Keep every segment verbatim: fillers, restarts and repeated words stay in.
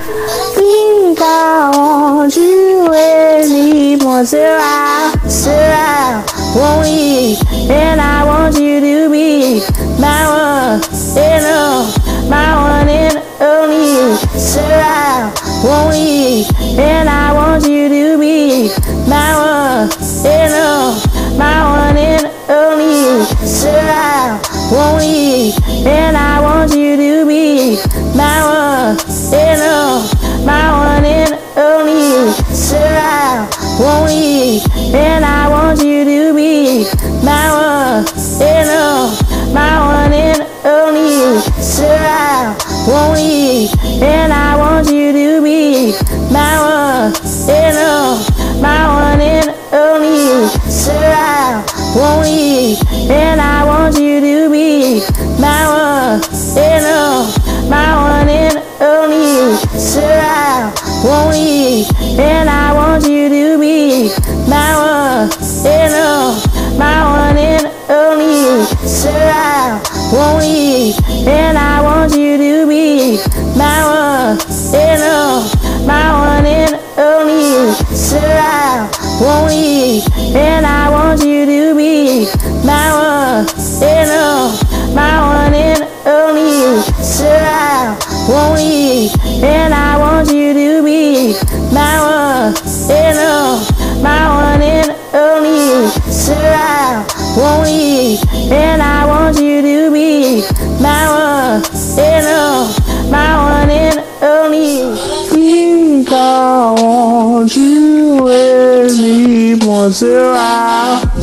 Think I want you every once in a while, surround, one week, and I want you to be my one and all, my one and only. Surround, one week, and I want you to be my one and all, my one and only. Surround, one week, and I want you to be my one and all, my one and only. Surround, one week, and I want you to be my one and all, my one and only. Surround, one week, and I want you to be my one and all, my one and only. Surround, one week, and I want you to be my one and all, my one and only. Surround, one week, and I want you to be my one and all, my one and only. Surround, one week, and I want you to be my one and all, my one and only. Surround, one week, and I want you to be my one and all, my one and only. Surround, one week, and I want you to be my one and all, my one and only. Surround, one week, and I want you to be my one and all, my one and only. Think I want you every once in a while,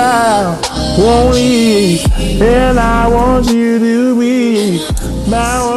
surround, one week, and I want you to be my one.